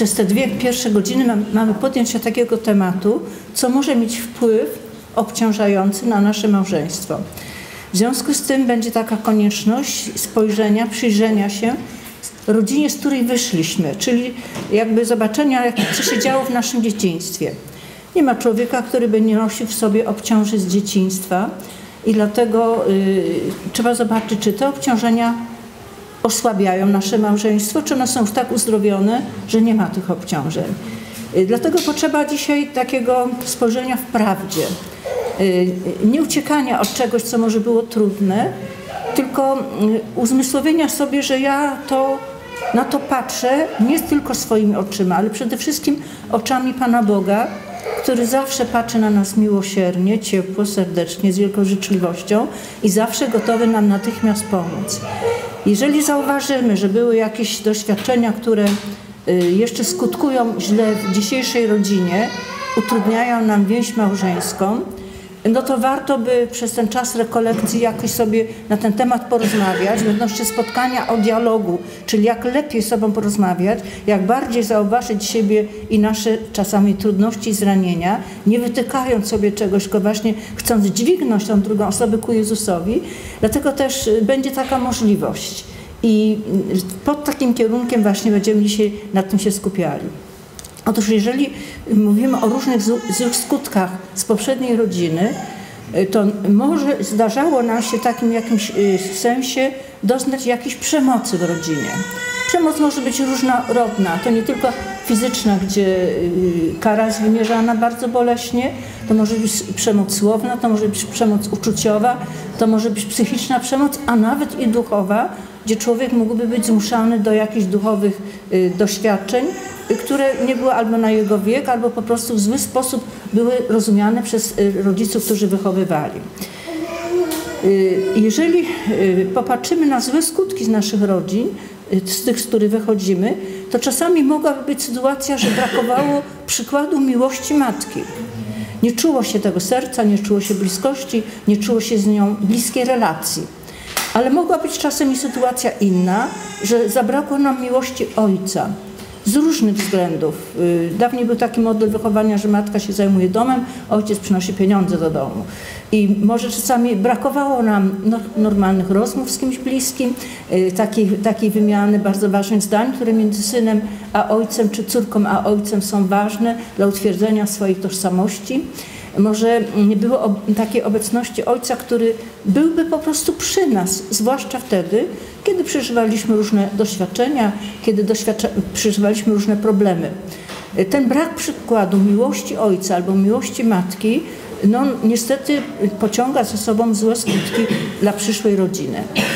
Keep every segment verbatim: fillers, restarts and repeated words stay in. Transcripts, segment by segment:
przez te dwie pierwsze godziny mam, mamy podjąć się takiego tematu, co może mieć wpływ obciążający na nasze małżeństwo. W związku z tym będzie taka konieczność spojrzenia, przyjrzenia się rodzinie, z której wyszliśmy, czyli jakby zobaczenia, co się działo w naszym dzieciństwie. Nie ma człowieka, który by nie nosił w sobie obciążeń z dzieciństwa i dlatego y, trzeba zobaczyć, czy te obciążenia osłabiają nasze małżeństwo, czy one są już tak uzdrowione, że nie ma tych obciążeń. Y, dlatego potrzeba dzisiaj takiego spojrzenia w prawdzie. Y, nie uciekania od czegoś, co może było trudne, tylko y, uzmysłowienia sobie, że ja to na to patrzę nie tylko swoimi oczyma, ale przede wszystkim oczami Pana Boga, który zawsze patrzy na nas miłosiernie, ciepło, serdecznie, z wielką życzliwością i zawsze gotowy nam natychmiast pomóc. Jeżeli zauważymy, że były jakieś doświadczenia, które jeszcze skutkują źle w dzisiejszej rodzinie, utrudniają nam więź małżeńską, no to warto by przez ten czas rekolekcji jakoś sobie na ten temat porozmawiać. Będą jeszcze spotkania o dialogu, czyli jak lepiej z sobą porozmawiać, jak bardziej zauważyć siebie i nasze czasami trudności i zranienia, nie wytykając sobie czegoś, tylko właśnie chcąc dźwignąć tą drugą osobę ku Jezusowi. Dlatego też będzie taka możliwość. I pod takim kierunkiem właśnie będziemy dzisiaj nad tym się skupiali. Otóż jeżeli mówimy o różnych złych skutkach z poprzedniej rodziny, to może zdarzało nam się w takim jakimś sensie doznać jakiejś przemocy w rodzinie. Przemoc może być różnorodna, to nie tylko fizyczna, gdzie kara jest wymierzana bardzo boleśnie, to może być przemoc słowna, to może być przemoc uczuciowa, to może być psychiczna przemoc, a nawet i duchowa, gdzie człowiek mógłby być zmuszany do jakichś duchowych doświadczeń, które nie były albo na jego wiek, albo po prostu w zły sposób były rozumiane przez rodziców, którzy wychowywali. Jeżeli popatrzymy na złe skutki z naszych rodzin, z tych, z których wychodzimy, to czasami mogłaby być sytuacja, że brakowało przykładu miłości matki. Nie czuło się tego serca, nie czuło się bliskości, nie czuło się z nią bliskiej relacji. Ale mogła być czasem i sytuacja inna, że zabrakło nam miłości ojca. Z różnych względów. Dawniej był taki model wychowania, że matka się zajmuje domem, ojciec przynosi pieniądze do domu. I może czasami brakowało nam normalnych rozmów z kimś bliskim, takiej, takiej wymiany bardzo ważnych zdań, które między synem a ojcem, czy córką a ojcem są ważne dla utwierdzenia swojej tożsamości. Może nie było takiej obecności ojca, który byłby po prostu przy nas, zwłaszcza wtedy, kiedy przeżywaliśmy różne doświadczenia, kiedy doświadcza, przeżywaliśmy różne problemy. Ten brak przykładu miłości ojca albo miłości matki, no niestety pociąga za sobą złe skutki dla przyszłej rodziny.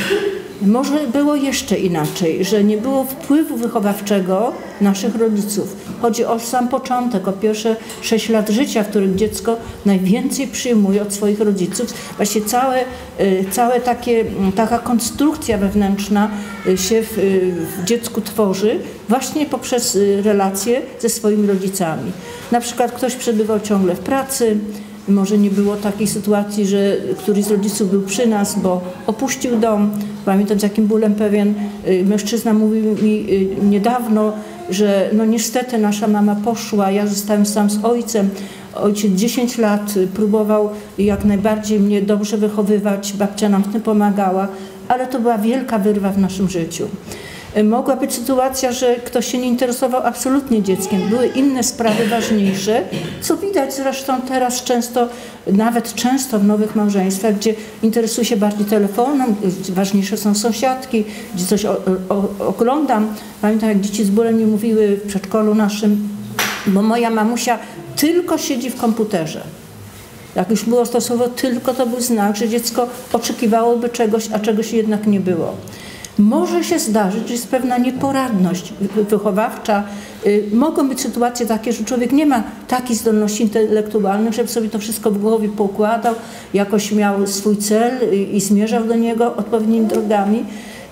Może było jeszcze inaczej, że nie było wpływu wychowawczego naszych rodziców. Chodzi o sam początek, o pierwsze sześć lat życia, w których dziecko najwięcej przyjmuje od swoich rodziców. Właśnie całe, całe takie, taka konstrukcja wewnętrzna się w, w dziecku tworzy właśnie poprzez relacje ze swoimi rodzicami. Na przykład ktoś przebywał ciągle w pracy, może nie było takiej sytuacji, że któryś z rodziców był przy nas, bo opuścił dom. Pamiętam, z jakim bólem pewien mężczyzna mówił mi niedawno, że no niestety nasza mama poszła, ja zostałem sam z ojcem. Ojciec dziesięć lat próbował jak najbardziej mnie dobrze wychowywać, babcia nam w tym pomagała, ale to była wielka wyrwa w naszym życiu. Mogła być sytuacja, że ktoś się nie interesował absolutnie dzieckiem. Były inne sprawy ważniejsze, co widać zresztą teraz często, nawet często w nowych małżeństwach, gdzie interesuje się bardziej telefonem, ważniejsze są sąsiadki, gdzie coś o, o, oglądam. Pamiętam, jak dzieci z bólem mi mówiły w przedszkolu naszym, bo moja mamusia tylko siedzi w komputerze. Jak już było to słowo tylko, to był znak, że dziecko oczekiwałoby czegoś, a czegoś jednak nie było. Może się zdarzyć, że jest pewna nieporadność wychowawcza. Mogą być sytuacje takie, że człowiek nie ma takich zdolności intelektualnych, żeby sobie to wszystko w głowie poukładał, jakoś miał swój cel i zmierzał do niego odpowiednimi drogami.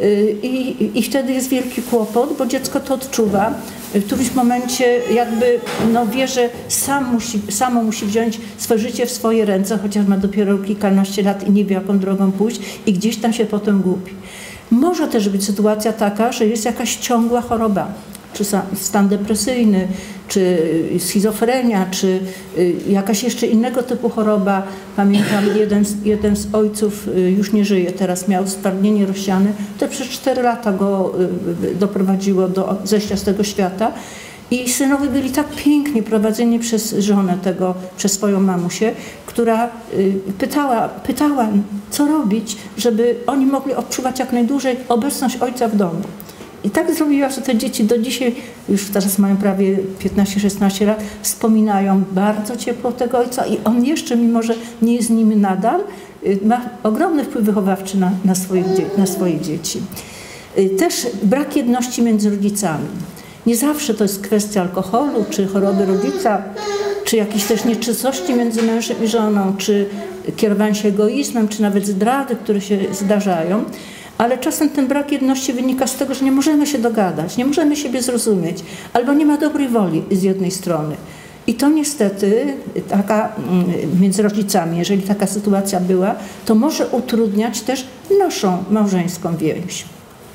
I, i wtedy jest wielki kłopot, bo dziecko to odczuwa. W którymś momencie jakby no, wie, że sam musi, samo musi wziąć swoje życie w swoje ręce, chociaż ma dopiero kilkanaście lat i nie wie, jaką drogą pójść i gdzieś tam się potem gubi. Może też być sytuacja taka, że jest jakaś ciągła choroba czy stan depresyjny, czy schizofrenia, czy jakaś jeszcze innego typu choroba. Pamiętam, jeden z, jeden z ojców już nie żyje, teraz miał stwardnienie rozsiane, to przez cztery lata go doprowadziło do zejścia z tego świata. I synowie byli tak pięknie prowadzeni przez żonę tego, przez swoją mamusię, która pytała, pytała, co robić, żeby oni mogli odczuwać jak najdłużej obecność ojca w domu. I tak zrobiła, że te dzieci do dzisiaj, już teraz mają prawie piętnaście szesnaście lat, wspominają bardzo ciepło tego ojca i on jeszcze, mimo że nie jest z nimi nadal, ma ogromny wpływ wychowawczy na, na, swoich, na swoje dzieci. Też brak jedności między rodzicami. Nie zawsze to jest kwestia alkoholu, czy choroby rodzica, czy jakiejś też nieczystości między mężem i żoną, czy kierowania się egoizmem, czy nawet zdrady, które się zdarzają. Ale czasem ten brak jedności wynika z tego, że nie możemy się dogadać, nie możemy siebie zrozumieć, albo nie ma dobrej woli z jednej strony. I to niestety taka między rodzicami, jeżeli taka sytuacja była, to może utrudniać też naszą małżeńską więź.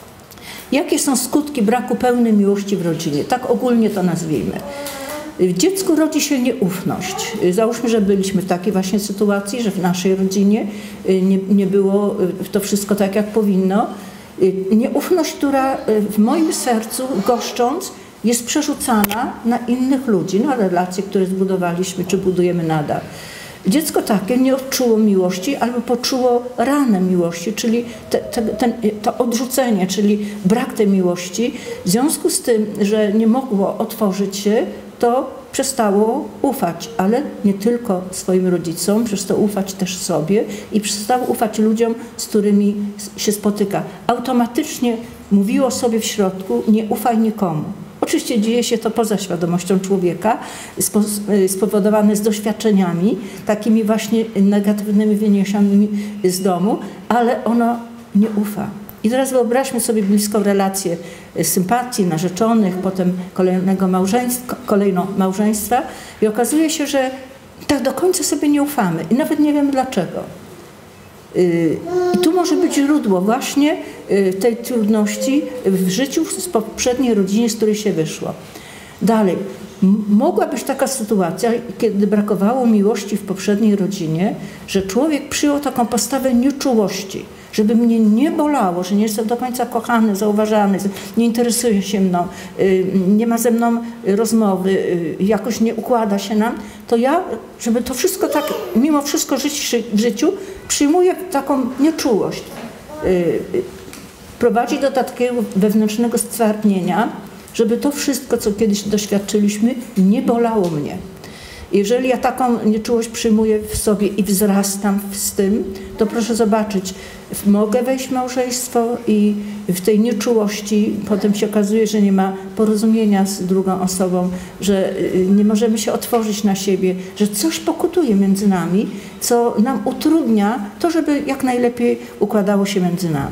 Jakie są skutki braku pełnej miłości w rodzinie? Tak ogólnie to nazwijmy. W dziecku rodzi się nieufność. Załóżmy, że byliśmy w takiej właśnie sytuacji, że w naszej rodzinie nie, nie było to wszystko tak, jak powinno. Nieufność, która w moim sercu, goszcząc, jest przerzucana na innych ludzi, na relacje, które zbudowaliśmy, czy budujemy nadal. Dziecko takie nie odczuło miłości albo poczuło ranę miłości, czyli te, te, ten, to odrzucenie, czyli brak tej miłości. W związku z tym, że nie mogło otworzyć się, to przestało ufać, ale nie tylko swoim rodzicom, przestało ufać też sobie i przestało ufać ludziom, z którymi się spotyka. Automatycznie mówiło sobie w środku: nie ufaj nikomu. Oczywiście dzieje się to poza świadomością człowieka, spowodowane z doświadczeniami, takimi właśnie negatywnymi wyniesionymi z domu, ale ono nie ufa. I teraz wyobraźmy sobie bliską relację sympatii, narzeczonych, potem kolejnego małżeństwa, kolejno małżeństwa i okazuje się, że tak do końca sobie nie ufamy i nawet nie wiemy dlaczego. I tu może być źródło właśnie tej trudności w życiu z poprzedniej rodziny, z której się wyszło. Dalej, mogła być taka sytuacja, kiedy brakowało miłości w poprzedniej rodzinie, że człowiek przyjął taką postawę nieczułości, żeby mnie nie bolało, że nie jestem do końca kochany, zauważany, nie interesuje się mną, nie ma ze mną rozmowy, jakoś nie układa się nam, to ja, żeby to wszystko tak, mimo wszystko żyć w życiu, przyjmuję taką nieczułość. Prowadzi do takiego wewnętrznego stwardnienia, żeby to wszystko, co kiedyś doświadczyliśmy, nie bolało mnie. Jeżeli ja taką nieczułość przyjmuję w sobie i wzrastam z tym, to proszę zobaczyć, mogę wejść w małżeństwo i w tej nieczułości potem się okazuje, że nie ma porozumienia z drugą osobą, że nie możemy się otworzyć na siebie, że coś pokutuje między nami, co nam utrudnia to, żeby jak najlepiej układało się między nami.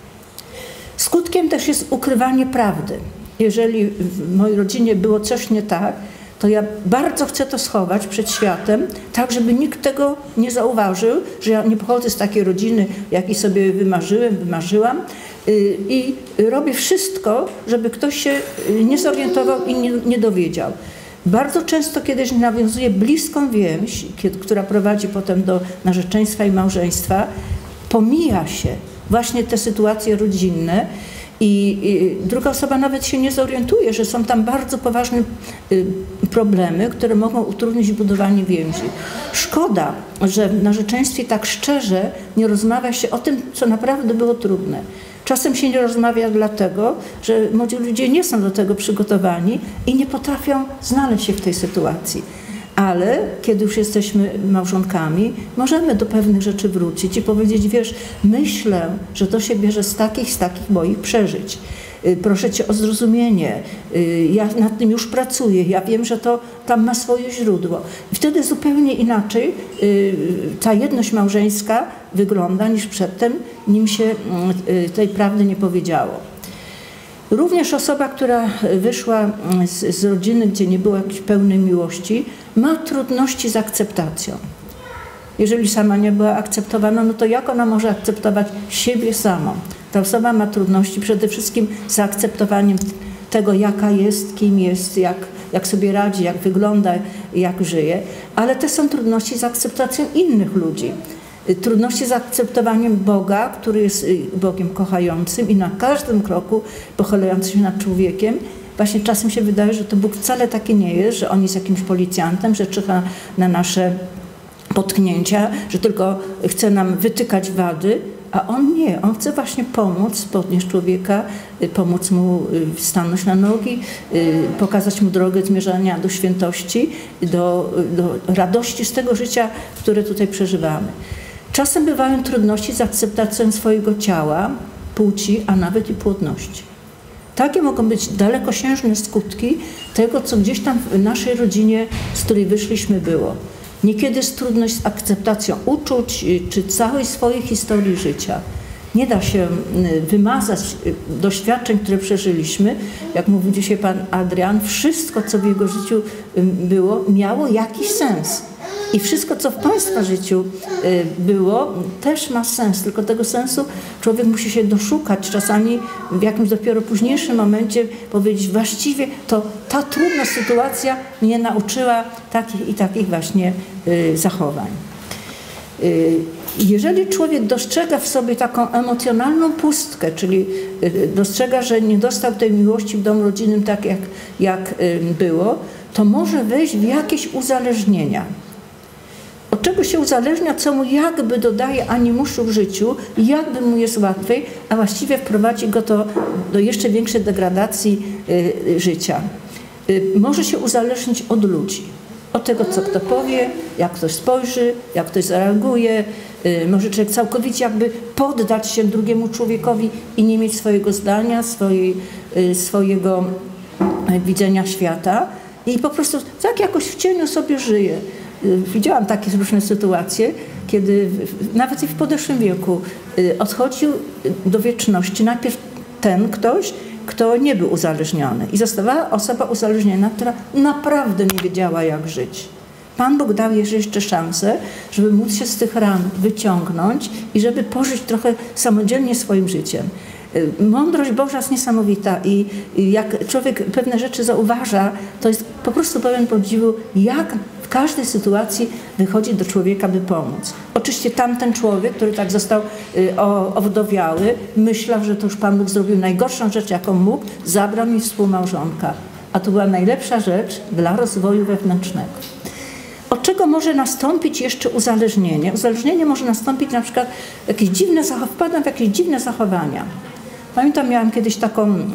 Skutkiem też jest ukrywanie prawdy. Jeżeli w mojej rodzinie było coś nie tak, to ja bardzo chcę to schować przed światem, tak żeby nikt tego nie zauważył, że ja nie pochodzę z takiej rodziny, jakiej sobie wymarzyłem, wymarzyłam i robię wszystko, żeby ktoś się nie zorientował i nie, nie dowiedział. Bardzo często kiedyś nawiązuję bliską więź, która prowadzi potem do narzeczeństwa i małżeństwa, pomija się właśnie te sytuacje rodzinne, I, I druga osoba nawet się nie zorientuje, że są tam bardzo poważne y, problemy, które mogą utrudnić budowanie więzi. Szkoda, że w narzeczeństwie tak szczerze nie rozmawia się o tym, co naprawdę było trudne. Czasem się nie rozmawia dlatego, że młodzi ludzie nie są do tego przygotowani i nie potrafią znaleźć się w tej sytuacji. Ale kiedy już jesteśmy małżonkami, możemy do pewnych rzeczy wrócić i powiedzieć: wiesz, myślę, że to się bierze z takich, z takich moich przeżyć. Proszę cię o zrozumienie, ja nad tym już pracuję, ja wiem, że to tam ma swoje źródło. I wtedy zupełnie inaczej ta jedność małżeńska wygląda niż przedtem, nim się tej prawdy nie powiedziało. Również osoba, która wyszła z, z rodziny, gdzie nie było jakiejś pełnej miłości, ma trudności z akceptacją. Jeżeli sama nie była akceptowana, no to jak ona może akceptować siebie samą? Ta osoba ma trudności przede wszystkim z zaakceptowaniem tego, jaka jest, kim jest, jak, jak sobie radzi, jak wygląda, jak żyje, ale też są trudności z akceptacją innych ludzi. Trudności z akceptowaniem Boga, który jest Bogiem kochającym i na każdym kroku pochylającym się nad człowiekiem. Właśnie czasem się wydaje, że to Bóg wcale taki nie jest, że On jest jakimś policjantem, że czyha na nasze potknięcia, że tylko chce nam wytykać wady, a On nie. On chce właśnie pomóc, podnieść człowieka, pomóc mu stanąć na nogi, pokazać mu drogę zmierzania do świętości, do, do radości z tego życia, które tutaj przeżywamy. Czasem bywają trudności z akceptacją swojego ciała, płci, a nawet i płodności. Takie mogą być dalekosiężne skutki tego, co gdzieś tam w naszej rodzinie, z której wyszliśmy, było. Niekiedy jest trudność z akceptacją uczuć czy całej swojej historii życia. Nie da się wymazać doświadczeń, które przeżyliśmy. Jak mówił dzisiaj pan Adrian, wszystko, co w jego życiu było, miało jakiś sens. I wszystko, co w państwa życiu było, też ma sens, tylko tego sensu człowiek musi się doszukać. Czasami w jakimś dopiero późniejszym momencie powiedzieć, właściwie to ta trudna sytuacja mnie nauczyła takich i takich właśnie zachowań. Jeżeli człowiek dostrzega w sobie taką emocjonalną pustkę, czyli dostrzega, że nie dostał tej miłości w domu rodzinnym tak, jak, jak było, to może wejść w jakieś uzależnienia. Od czego się uzależnia, co mu jakby dodaje animuszu w życiu, jakby mu jest łatwiej, a właściwie wprowadzi go to do jeszcze większej degradacji y, życia. Y, może się uzależnić od ludzi. Od tego, co kto powie, jak ktoś spojrzy, jak ktoś zareaguje. Y, może człowiek całkowicie jakby poddać się drugiemu człowiekowi i nie mieć swojego zdania, swojej, y, swojego y, widzenia świata. I po prostu tak jakoś w cieniu sobie żyje. Widziałam takie różne sytuacje, kiedy nawet i w podeszłym wieku odchodził do wieczności najpierw ten ktoś, kto nie był uzależniony i zostawała osoba uzależniona, która naprawdę nie wiedziała, jak żyć. Pan Bóg dał jej jeszcze szansę, żeby móc się z tych ran wyciągnąć i żeby pożyć trochę samodzielnie swoim życiem. Mądrość Boża jest niesamowita i jak człowiek pewne rzeczy zauważa, to jest po prostu pełen podziwu, jak w każdej sytuacji wychodzi do człowieka, by pomóc. Oczywiście tamten człowiek, który tak został owdowiały, myślał, że to już Pan Bóg zrobił najgorszą rzecz, jaką mógł, zabrał mi współmałżonka. A to była najlepsza rzecz dla rozwoju wewnętrznego. Od czego może nastąpić jeszcze uzależnienie? Uzależnienie może nastąpić na przykład jakieś dziwne, wpadam w jakieś dziwne zachowania. Pamiętam, miałam kiedyś taką y, y,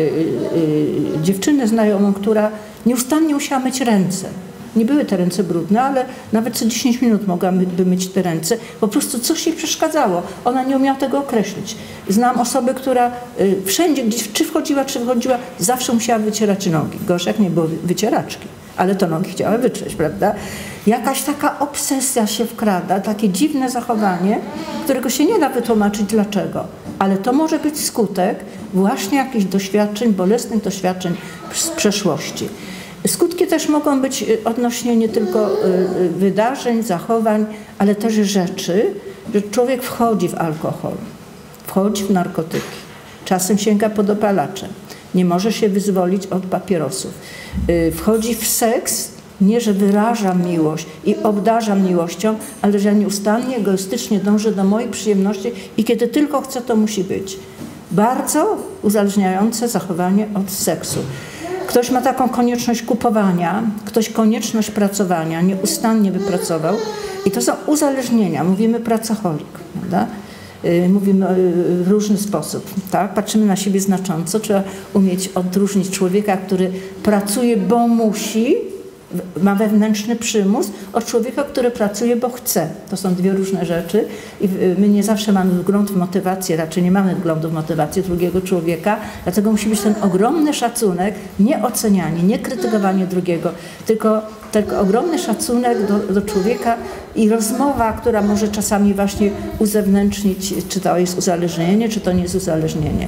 y, dziewczynę znajomą, która nieustannie musiała myć ręce. Nie były te ręce brudne, ale nawet co dziesięć minut mogłaby myć te ręce. Po prostu coś jej przeszkadzało. Ona nie umiała tego określić. Znam osobę, która y, wszędzie, gdzieś, czy wchodziła, czy wychodziła, zawsze musiała wycierać nogi. Gorzej, jak nie było wycieraczki. Ale to nogi chciała wytrzeć, prawda? Jakaś taka obsesja się wkrada, takie dziwne zachowanie, którego się nie da wytłumaczyć dlaczego. Ale to może być skutek właśnie jakichś doświadczeń, bolesnych doświadczeń z przeszłości. Skutki też mogą być odnośnie nie tylko wydarzeń, zachowań, ale też rzeczy, że człowiek wchodzi w alkohol, wchodzi w narkotyki, czasem sięga po dopalacze, nie może się wyzwolić od papierosów, wchodzi w seks, nie że wyrażam miłość i obdarzam miłością, ale że nieustannie, egoistycznie dążę do mojej przyjemności i kiedy tylko chcę, to musi być. Bardzo uzależniające zachowanie od seksu. Ktoś ma taką konieczność kupowania, ktoś konieczność pracowania, nieustannie by pracował i to są uzależnienia. Mówimy pracoholik, prawda? Mówimy w różny sposób, tak? Patrzymy na siebie znacząco. Trzeba umieć odróżnić człowieka, który pracuje, bo musi, ma wewnętrzny przymus, od człowieka, który pracuje, bo chce. To są dwie różne rzeczy i my nie zawsze mamy wgląd w motywację, raczej nie mamy wglądu w motywację drugiego człowieka, dlatego musi być ten ogromny szacunek, nie ocenianie, nie krytykowanie drugiego, tylko, tylko ogromny szacunek do, do człowieka i rozmowa, która może czasami właśnie uzewnętrznić, czy to jest uzależnienie, czy to nie jest uzależnienie.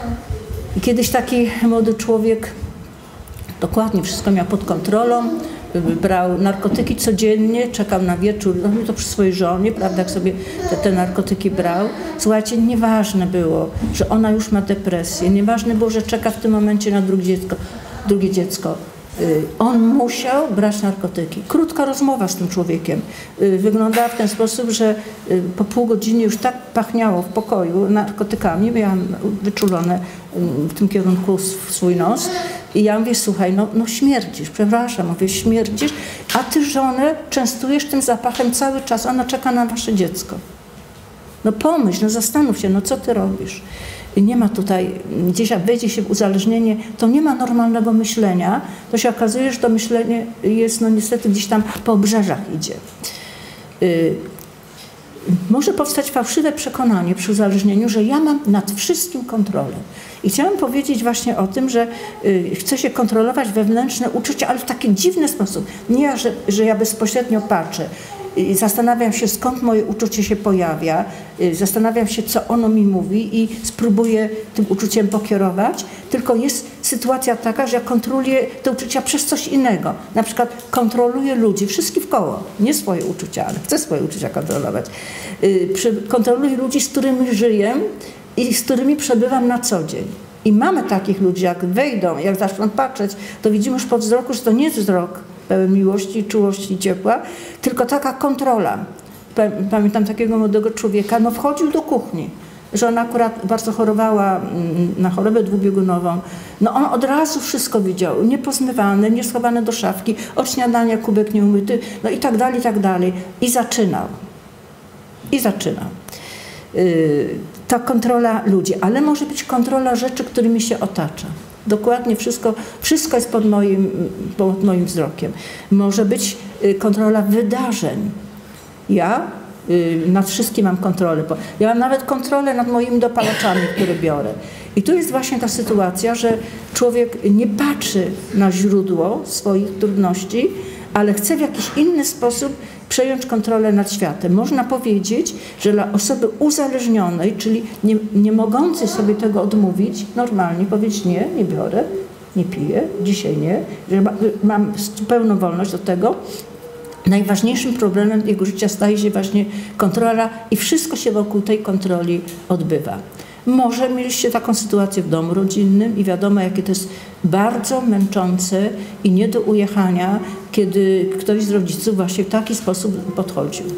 I kiedyś taki młody człowiek dokładnie wszystko miał pod kontrolą, brał narkotyki codziennie, czekał na wieczór, robił to przy swojej żonie, prawda, jak sobie te, te narkotyki brał. Słuchajcie, nieważne było, że ona już ma depresję, nieważne było, że czeka w tym momencie na drugie dziecko. Drugie dziecko. On musiał brać narkotyki. Krótka rozmowa z tym człowiekiem wyglądała w ten sposób, że po pół godziny już tak pachniało w pokoju narkotykami, miałam wyczulone w tym kierunku swój nos i ja mówię, słuchaj, no, no śmierdzisz, przepraszam, mówię, śmierdzisz, a ty żonę częstujesz tym zapachem cały czas, ona czeka na wasze dziecko. No pomyśl, no zastanów się, no co ty robisz? I nie ma tutaj, gdzieś jak wejdzie się w uzależnienie, to nie ma normalnego myślenia, to się okazuje, że to myślenie jest, no niestety gdzieś tam po obrzeżach idzie. Yy, może powstać fałszywe przekonanie przy uzależnieniu, że ja mam nad wszystkim kontrolę. I chciałam powiedzieć właśnie o tym, że yy, chcę się kontrolować wewnętrzne uczucia, ale w taki dziwny sposób. Nie, że, że ja bezpośrednio patrzę. Zastanawiam się, skąd moje uczucie się pojawia, zastanawiam się, co ono mi mówi i spróbuję tym uczuciem pokierować, tylko jest sytuacja taka, że ja kontroluję te uczucia przez coś innego. Na przykład kontroluję ludzi, wszystkich wkoło, nie swoje uczucia, ale chcę swoje uczucia kontrolować. Kontroluję ludzi, z którymi żyję i z którymi przebywam na co dzień. I mamy takich ludzi, jak wejdą, jak zaczną patrzeć, to widzimy już po wzroku, że to nie jest wzrok pełen miłości, czułości i ciepła, tylko taka kontrola. Pamiętam takiego młodego człowieka, no wchodził do kuchni, że ona akurat bardzo chorowała na chorobę dwubiegunową. No on od razu wszystko widział, niepozmywane, nieschowane do szafki, od śniadania kubek nieumyty, no i tak dalej, i tak dalej. I zaczynał. I zaczynał. Yy, ta kontrola ludzi, ale może być kontrola rzeczy, którymi się otacza. Dokładnie wszystko, wszystko jest pod moim, pod moim wzrokiem. Może być kontrola wydarzeń. Ja nad wszystkim mam kontrolę. Ja mam nawet kontrolę nad moimi dopalaczami, które biorę. I tu jest właśnie ta sytuacja, że człowiek nie patrzy na źródło swoich trudności, ale chce w jakiś inny sposób przejąć kontrolę nad światem. Można powiedzieć, że dla osoby uzależnionej, czyli nie, nie mogącej sobie tego odmówić, normalnie powiedzieć nie, nie biorę, nie piję, dzisiaj nie, że ma, mam pełną wolność do tego, najważniejszym problemem jego życia staje się właśnie kontrola i wszystko się wokół tej kontroli odbywa. Może mieliście taką sytuację w domu rodzinnym i wiadomo, jakie to jest bardzo męczące i nie do ujechania, kiedy ktoś z rodziców właśnie w taki sposób podchodził.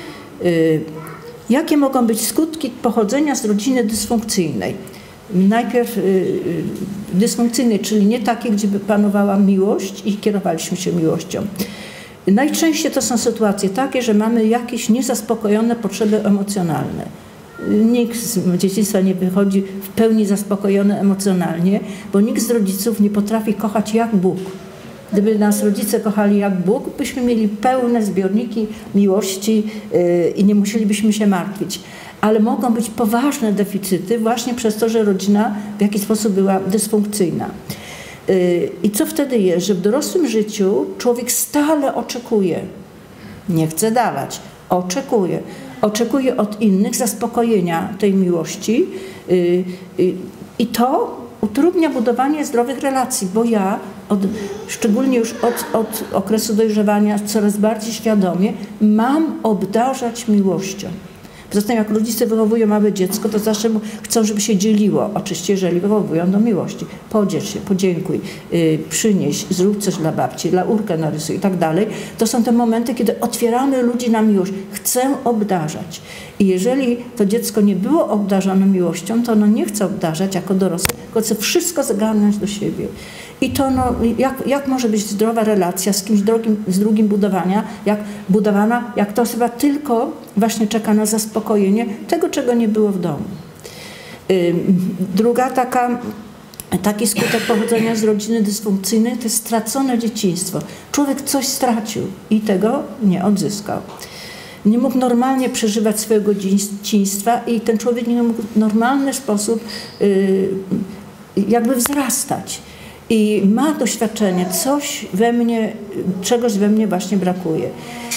Yy, jakie mogą być skutki pochodzenia z rodziny dysfunkcyjnej? Najpierw yy, dysfunkcyjnej, czyli nie takiej, gdzie by panowała miłość i kierowaliśmy się miłością. Najczęściej to są sytuacje takie, że mamy jakieś niezaspokojone potrzeby emocjonalne. Nikt z dzieciństwa nie wychodzi w pełni zaspokojony emocjonalnie, bo nikt z rodziców nie potrafi kochać jak Bóg. Gdyby nas rodzice kochali jak Bóg, byśmy mieli pełne zbiorniki miłości yy, i nie musielibyśmy się martwić. Ale mogą być poważne deficyty właśnie przez to, że rodzina w jakiś sposób była dysfunkcyjna. Yy, I co wtedy jest? Że w dorosłym życiu człowiek stale oczekuje, nie chce dawać, oczekuje. Oczekuje od innych zaspokojenia tej miłości yy, yy, i to utrudnia budowanie zdrowych relacji, bo ja, od, szczególnie już od, od okresu dojrzewania, coraz bardziej świadomie mam obdarzać miłością. Poza tym jak rodzice wychowują małe dziecko, to zawsze chcą, żeby się dzieliło. Oczywiście, jeżeli wychowują do miłości. Podziel się, podziękuj, yy, przynieś, zrób coś dla babci, laurkę narysuj i tak dalej. To są te momenty, kiedy otwieramy ludzi na miłość. Chcę obdarzać. I jeżeli to dziecko nie było obdarzone miłością, to ono nie chce obdarzać jako dorosły, tylko chce wszystko zagarnąć do siebie. I to no, jak, jak może być zdrowa relacja z kimś drugim, z drugim budowania, jak budowana, jak to osoba tylko właśnie czeka na zaspokojenie tego, czego nie było w domu. Yy, druga taka, taki skutek pochodzenia z rodziny dysfunkcyjnej to jest stracone dzieciństwo. Człowiek coś stracił i tego nie odzyskał. Nie mógł normalnie przeżywać swojego dzieciństwa i ten człowiek nie mógł w normalny sposób yy, jakby wzrastać. I ma doświadczenie, coś we mnie, czegoś we mnie właśnie brakuje.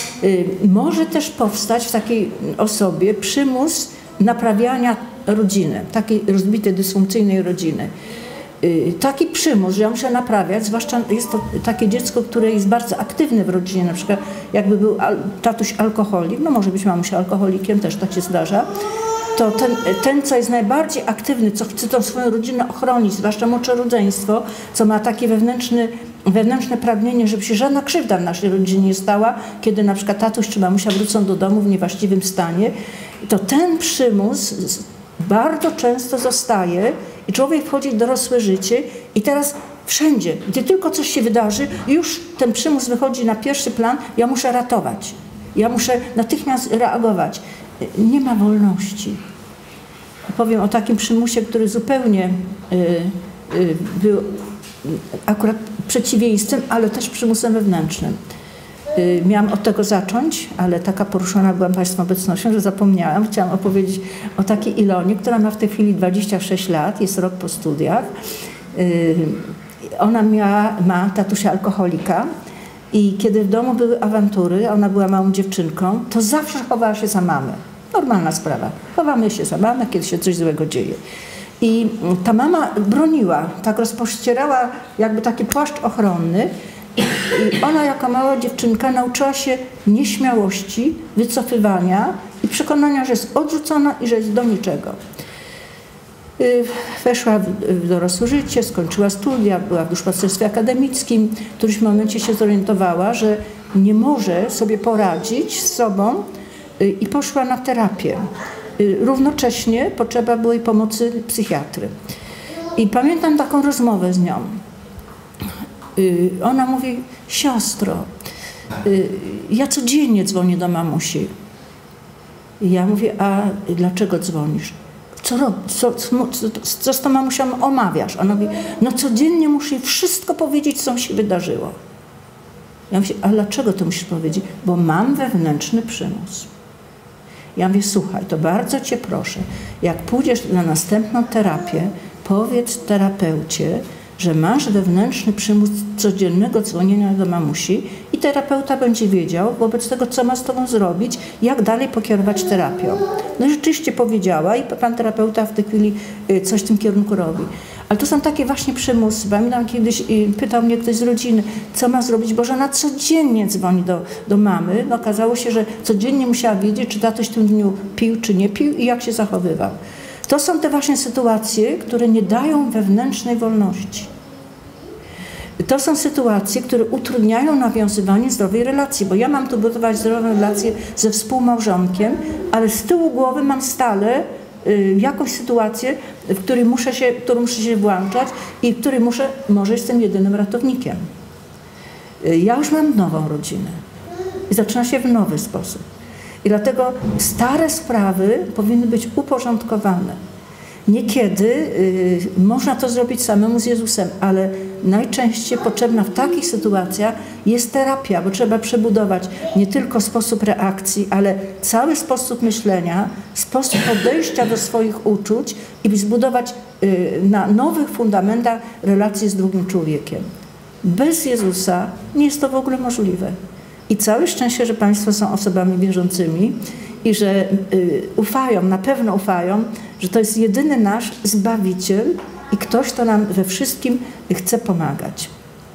Może też powstać w takiej osobie przymus naprawiania rodziny, takiej rozbitej, dysfunkcyjnej rodziny. taki przymus, że ja muszę naprawiać, zwłaszcza jest to takie dziecko, które jest bardzo aktywne w rodzinie, na przykład jakby był tatuś alkoholik, no może być mamusia alkoholikiem, też tak się zdarza, to ten, ten, co jest najbardziej aktywny, co chce tą swoją rodzinę ochronić, zwłaszcza młodsze rodzeństwo, co ma takie wewnętrzne, wewnętrzne pragnienie, żeby się żadna krzywda w naszej rodzinie nie stała, kiedy na przykład tatuś czy mamusia wrócą do domu w niewłaściwym stanie, to ten przymus bardzo często zostaje i człowiek wchodzi w dorosłe życie i teraz wszędzie, gdzie tylko coś się wydarzy, już ten przymus wychodzi na pierwszy plan, ja muszę ratować, ja muszę natychmiast reagować. Nie ma wolności. Powiem o takim przymusie, który zupełnie y, y, był akurat przeciwieństwem, ale też przymusem wewnętrznym. Y, miałam od tego zacząć, ale taka poruszona byłam Państwa obecnością, że zapomniałam. Chciałam opowiedzieć o takiej Ilonie, która ma w tej chwili dwadzieścia sześć lat, jest rok po studiach. Y, ona miała, ma tatusia alkoholika. I kiedy w domu były awantury, ona była małą dziewczynką, to zawsze chowała się za mamę. Normalna sprawa. Chowamy się za mamę, kiedy się coś złego dzieje. I ta mama broniła, tak rozpościerała jakby taki płaszcz ochronny. I ona jako mała dziewczynka nauczyła się nieśmiałości, wycofywania i przekonania, że jest odrzucona i że jest do niczego. Weszła w dorosłe życie, skończyła studia, była w duszpasterstwie akademickim. W którymś momencie się zorientowała, że nie może sobie poradzić z sobą i poszła na terapię. Równocześnie potrzeba było jej pomocy psychiatry. I pamiętam taką rozmowę z nią. Ona mówi: siostro, ja codziennie dzwonię do mamusi. I ja mówię: a dlaczego dzwonisz? Co, co, co, co z tą mamusią omawiasz? Ona mówi: no codziennie muszę jej wszystko powiedzieć, co mi się wydarzyło. Ja mówię: a dlaczego to musisz powiedzieć? Bo mam wewnętrzny przymus. Ja mówię: słuchaj, to bardzo cię proszę, jak pójdziesz na następną terapię, powiedz terapeucie, że masz wewnętrzny przymus codziennego dzwonienia do mamusi i terapeuta będzie wiedział wobec tego, co ma z tobą zrobić, jak dalej pokierować terapią. No i rzeczywiście powiedziała i pan terapeuta w tej chwili coś w tym kierunku robi. Ale to są takie właśnie przymusy. Pamiętam, kiedyś pytał mnie ktoś z rodziny, co ma zrobić, bo żona codziennie dzwoni do, do mamy. No okazało się, że codziennie musiała wiedzieć, czy tatuś w tym dniu pił, czy nie pił i jak się zachowywał. To są te właśnie sytuacje, które nie dają wewnętrznej wolności. To są sytuacje, które utrudniają nawiązywanie zdrowej relacji, bo ja mam tu budować zdrową relację ze współmałżonkiem, ale z tyłu głowy mam stale y, jakąś sytuację, w której muszę się, w którą muszę się włączać i w której muszę, może jestem jedynym ratownikiem. Y, ja już mam nową rodzinę i zaczyna się w nowy sposób. I dlatego stare sprawy powinny być uporządkowane. Niekiedy y, można to zrobić samemu z Jezusem, ale najczęściej potrzebna w takich sytuacjach jest terapia, bo trzeba przebudować nie tylko sposób reakcji, ale cały sposób myślenia, sposób podejścia do swoich uczuć i zbudować y, na nowych fundamentach relacje z drugim człowiekiem. Bez Jezusa nie jest to w ogóle możliwe. I całe szczęście, że Państwo są osobami wierzącymi i że y, ufają, na pewno ufają, że to jest jedyny nasz Zbawiciel i ktoś, kto nam we wszystkim chce pomagać.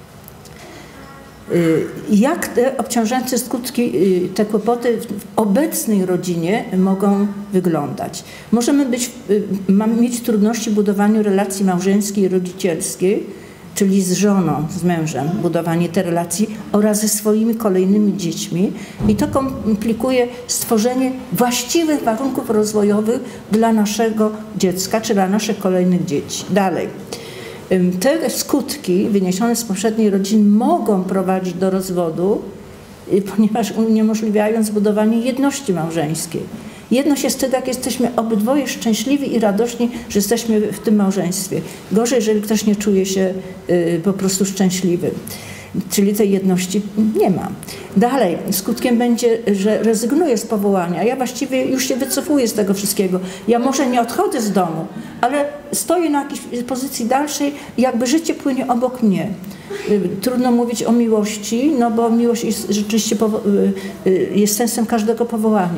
Y, jak te obciążające skutki, y, te kłopoty w, w obecnej rodzinie mogą wyglądać? Możemy być, y, mamy mieć trudności w budowaniu relacji małżeńskiej i rodzicielskiej, czyli z żoną, z mężem, budowanie tej relacji oraz ze swoimi kolejnymi dziećmi. I to komplikuje stworzenie właściwych warunków rozwojowych dla naszego dziecka, czy dla naszych kolejnych dzieci. Dalej. Te skutki wyniesione z poprzedniej rodziny mogą prowadzić do rozwodu, ponieważ uniemożliwiają zbudowanie jedności małżeńskiej. Jedność jest wtedy, jak jesteśmy obydwoje szczęśliwi i radośni, że jesteśmy w tym małżeństwie. Gorzej, jeżeli ktoś nie czuje się y, po prostu szczęśliwy. Czyli tej jedności nie ma. Dalej, skutkiem będzie, że rezygnuję z powołania. Ja właściwie już się wycofuję z tego wszystkiego. Ja może nie odchodzę z domu, ale stoję na jakiejś pozycji dalszej i jakby życie płynie obok mnie. Trudno mówić o miłości, no bo miłość jest rzeczywiście jest sensem każdego powołania.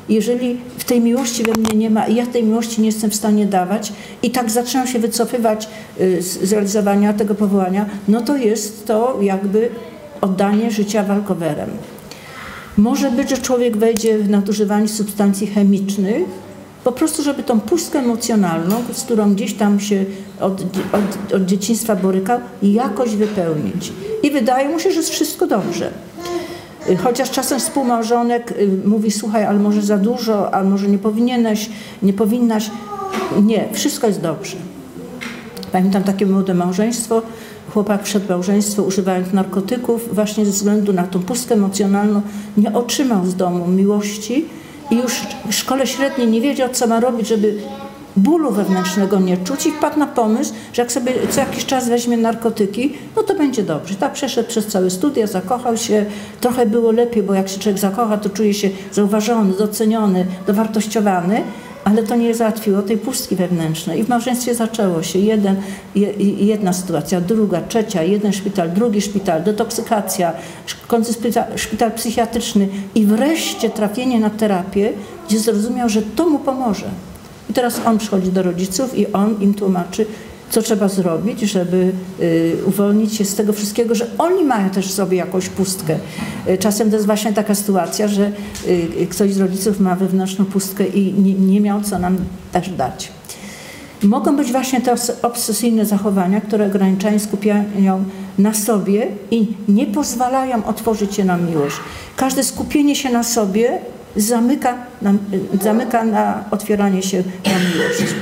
jeżeli w tej miłości we mnie nie ma i ja tej miłości nie jestem w stanie dawać i tak zaczynam się wycofywać z realizowania tego powołania, no to jest to jakby oddanie życia walkowerem. Może być, że człowiek wejdzie w nadużywanie substancji chemicznych, po prostu, żeby tą pustkę emocjonalną, z którą gdzieś tam się od, od, od dzieciństwa borykał, jakoś wypełnić. I wydaje mu się, że jest wszystko dobrze. Chociaż czasem współmałżonek mówi, słuchaj, ale może za dużo, ale może nie powinieneś, nie powinnaś. Nie, wszystko jest dobrze. Pamiętam takie młode małżeństwo, chłopak przed małżeństwo używając narkotyków, właśnie ze względu na tą pustkę emocjonalną nie otrzymał z domu miłości i już w szkole średniej nie wiedział, co ma robić, żeby bólu wewnętrznego nie czuć i wpadł na pomysł, że jak sobie co jakiś czas weźmie narkotyki, no to będzie dobrze. Tak przeszedł przez całe studia, zakochał się, trochę było lepiej, bo jak się człowiek zakocha, to czuje się zauważony, doceniony, dowartościowany, ale to nie załatwiło tej pustki wewnętrznej. I w małżeństwie zaczęło się jeden, jedna sytuacja, druga, trzecia, jeden szpital, drugi szpital, detoksykacja, w końcu szpital, szpital psychiatryczny i wreszcie trafienie na terapię, gdzie zrozumiał, że to mu pomoże. I teraz on przychodzi do rodziców i on im tłumaczy, co trzeba zrobić, żeby y, uwolnić się z tego wszystkiego, że oni mają też w sobie jakąś pustkę. Y, czasem to jest właśnie taka sytuacja, że y, ktoś z rodziców ma wewnętrzną pustkę i nie, nie miał co nam też dać. Mogą być właśnie te obsesyjne zachowania, które ograniczają, skupiają na sobie i nie pozwalają otworzyć się na miłość. Każde skupienie się na sobie zamyka na, zamyka na otwieranie się na miłość.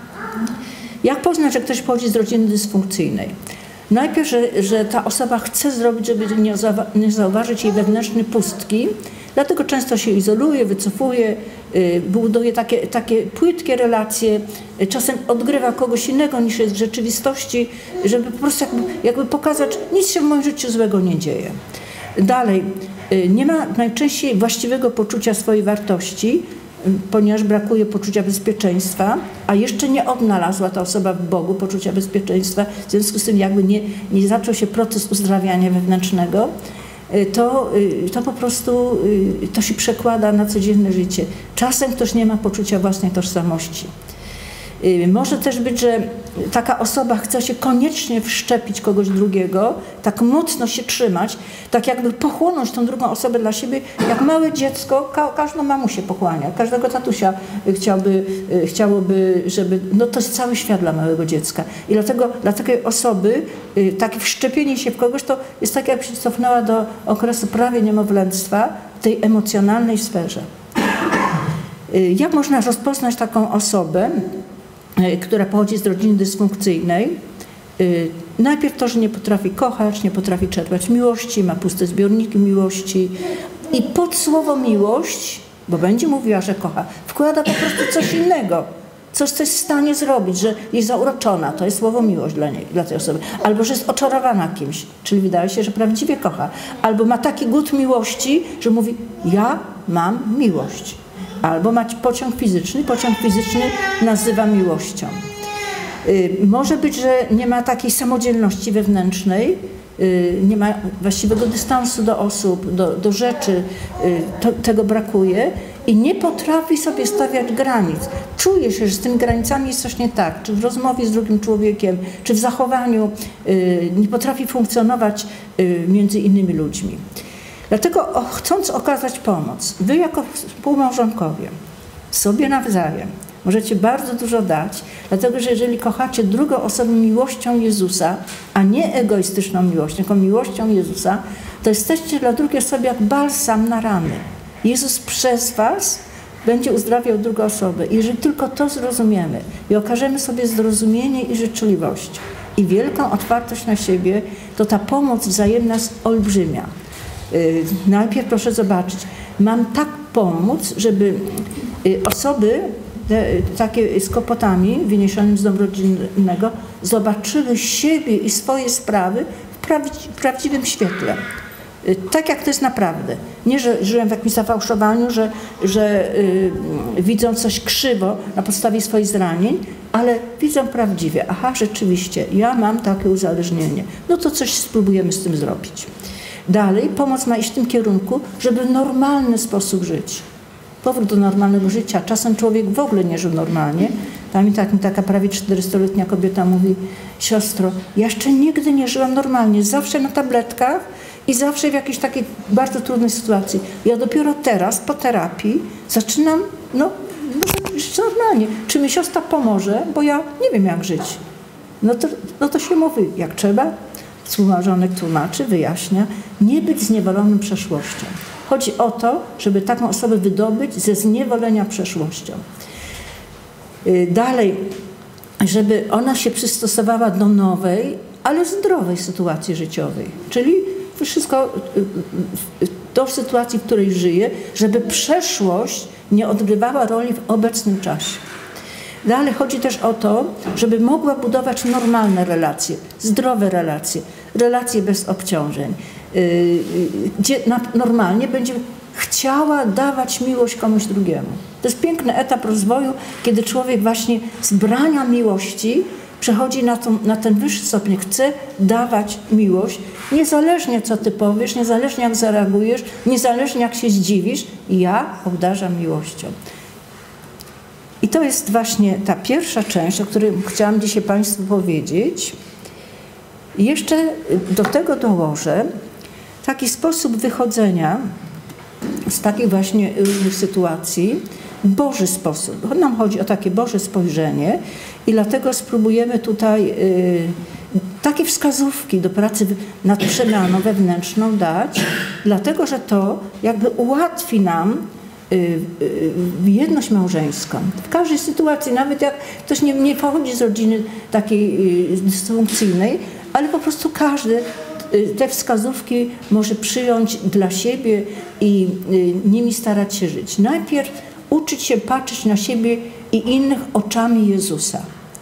Jak poznać, że ktoś pochodzi z rodziny dysfunkcyjnej? Najpierw, że, że ta osoba chce zrobić, żeby nie, nie zauważyć jej wewnętrznej pustki, dlatego często się izoluje, wycofuje, yy, buduje takie, takie płytkie relacje, yy, czasem odgrywa kogoś innego niż jest w rzeczywistości, żeby po prostu jakby, jakby pokazać, nic się w moim życiu złego nie dzieje. Dalej, yy, nie ma najczęściej właściwego poczucia swojej wartości, ponieważ brakuje poczucia bezpieczeństwa, a jeszcze nie odnalazła ta osoba w Bogu poczucia bezpieczeństwa, w związku z tym jakby nie, nie zaczął się proces uzdrawiania wewnętrznego, to, to po prostu to się przekłada na codzienne życie. Czasem ktoś nie ma poczucia własnej tożsamości. Może też być, że taka osoba chce się koniecznie wszczepić kogoś drugiego, tak mocno się trzymać, tak jakby pochłonąć tą drugą osobę dla siebie, jak małe dziecko, ka każdą mamusię pochłania, każdego tatusia chciałby, chciałoby, żeby, no to jest cały świat dla małego dziecka. I dlatego dla takiej osoby takie wszczepienie się w kogoś to jest tak, jakby się cofnęła do okresu prawie niemowlęctwa w tej emocjonalnej sferze. Jak można rozpoznać taką osobę, która pochodzi z rodziny dysfunkcyjnej? Najpierw to, że nie potrafi kochać, nie potrafi czerpać miłości, ma puste zbiorniki miłości i pod słowo miłość, bo będzie mówiła, że kocha, wkłada po prostu coś innego, coś, co jest w stanie zrobić, że jest zauroczona, to jest słowo miłość dla niej, dla tej osoby, albo że jest oczarowana kimś, czyli wydaje się, że prawdziwie kocha, albo ma taki głód miłości, że mówi, ja mam miłość. Albo ma pociąg fizyczny, pociąg fizyczny nazywa miłością. Yy, może być, że nie ma takiej samodzielności wewnętrznej, yy, nie ma właściwego dystansu do osób, do, do rzeczy, yy, to, tego brakuje i nie potrafi sobie stawiać granic. Czuje się, że z tymi granicami jest coś nie tak, czy w rozmowie z drugim człowiekiem, czy w zachowaniu, yy, nie potrafi funkcjonować yy, między innymi ludźmi. Dlatego chcąc okazać pomoc, wy jako współmałżonkowie sobie nawzajem możecie bardzo dużo dać, dlatego że jeżeli kochacie drugą osobę miłością Jezusa, a nie egoistyczną miłością, tylko miłością Jezusa, to jesteście dla drugiej osoby jak balsam na rany. Jezus przez was będzie uzdrawiał drugą osobę. I jeżeli tylko to zrozumiemy i okażemy sobie zrozumienie i życzliwość i wielką otwartość na siebie, to ta pomoc wzajemna jest olbrzymia. Najpierw proszę zobaczyć, mam tak pomóc, żeby osoby te, takie z kłopotami wyniesionym z domu rodzinnego zobaczyły siebie i swoje sprawy w, prawdzi w prawdziwym świetle. Tak jak to jest naprawdę. Nie, że żyłem w jakimś zafałszowaniu, że, że yy, widzą coś krzywo na podstawie swoich zranień, ale widzą prawdziwie. Aha, rzeczywiście, ja mam takie uzależnienie. No to coś spróbujemy z tym zrobić. Dalej pomoc ma iść w tym kierunku, żeby w normalny sposób żyć. powrót do normalnego życia. Czasem człowiek w ogóle nie żył normalnie. Pamiętam, jak mi taka prawie czterystuletnia kobieta mówi: siostro, ja jeszcze nigdy nie żyłam normalnie, zawsze na tabletkach i zawsze w jakiejś takiej bardzo trudnej sytuacji. Ja dopiero teraz, po terapii, zaczynam no, no, żyć normalnie. Czy mi siostra pomoże? Bo ja nie wiem, jak żyć. No to, no to się mówi, jak trzeba. Współmałżonek tłumaczy, wyjaśnia. Nie być zniewolonym przeszłością. Chodzi o to, żeby taką osobę wydobyć ze zniewolenia przeszłością. Dalej, żeby ona się przystosowała do nowej, ale zdrowej sytuacji życiowej. Czyli wszystko do sytuacji, w której żyje, żeby przeszłość nie odgrywała roli w obecnym czasie. Dalej chodzi też o to, żeby mogła budować normalne relacje, zdrowe relacje, relacje bez obciążeń, gdzie normalnie będzie chciała dawać miłość komuś drugiemu. To jest piękny etap rozwoju, kiedy człowiek właśnie z brania miłości przechodzi na, tą, na ten wyższy stopień. Chce dawać miłość, niezależnie co ty powiesz, niezależnie jak zareagujesz, niezależnie jak się zdziwisz, ja obdarzam miłością. I to jest właśnie ta pierwsza część, o której chciałam dzisiaj Państwu powiedzieć. I jeszcze do tego dołożę taki sposób wychodzenia z takich właśnie różnych sytuacji, Boży sposób. Nam chodzi o takie Boże spojrzenie i dlatego spróbujemy tutaj y, takie wskazówki do pracy nad przemianą wewnętrzną dać, dlatego że to jakby ułatwi nam y, y, jedność małżeńską. W każdej sytuacji, nawet jak ktoś nie, nie pochodzi z rodziny takiej y, dysfunkcyjnej, ale po prostu każdy te wskazówki może przyjąć dla siebie i nimi starać się żyć. Najpierw uczyć się patrzeć na siebie i innych oczami Jezusa.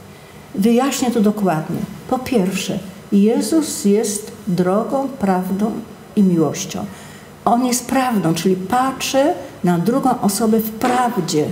Wyjaśnię to dokładnie. Po pierwsze, Jezus jest drogą, prawdą i miłością. On jest prawdą, czyli patrzę na drugą osobę w prawdzie.